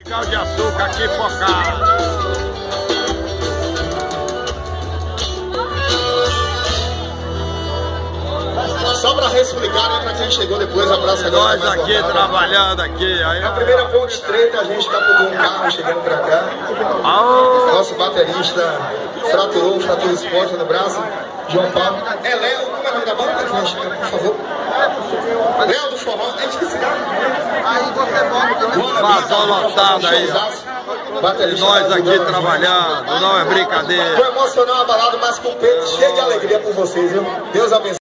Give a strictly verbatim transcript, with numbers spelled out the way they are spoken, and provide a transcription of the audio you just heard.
Pau de açúcar aqui focado. Só para reexplicar, né, para quem chegou depois, abraço a Nós aqui voltada, trabalhando aqui. Aí, na primeira ponte estreita, a gente capotou um carro chegando para cá. Aô. Nosso baterista fraturou, fraturou esporte no braço. João Paulo. É Léo, como é o nome da banda, gente? Por favor. Léo do Forró, a gente esqueci. Aí você volta. Vazão lotado aí. E nós aqui trabalhando, não é brincadeira. Vou emocionar uma balada, mas com peito cheio de alegria por vocês, viu? Deus abençoe.